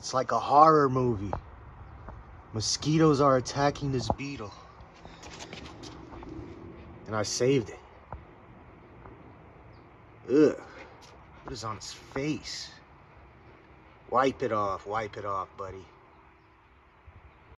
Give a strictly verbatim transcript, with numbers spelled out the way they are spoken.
It's like a horror movie. Mosquitoes are attacking this beetle. And I saved it. Ugh. What is on its face? Wipe it off, wipe it off, buddy.